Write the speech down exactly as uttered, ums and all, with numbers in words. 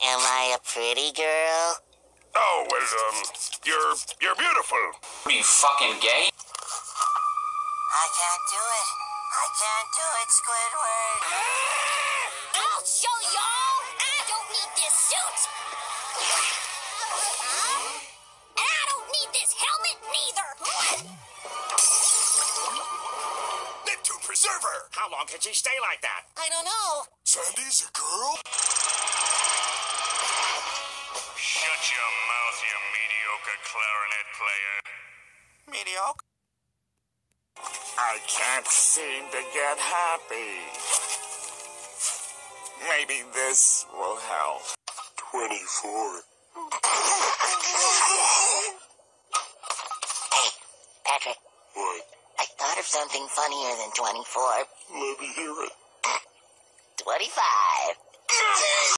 Am I a pretty girl? Oh, well, um, you're, you're beautiful. Are you fucking gay? I can't do it. I can't do it, Squidward. I'll show y'all. I don't need this suit. And I don't need this helmet neither. Neptune Preserver. How long can she stay like that? I don't know. Sandy's a girl? Shut your mouth, you mediocre clarinet player. Mediocre. I can't seem to get happy. Maybe this will help. twenty-four. Hey, Patrick. What? I thought of something funnier than twenty-four. Let me hear it. twenty-five.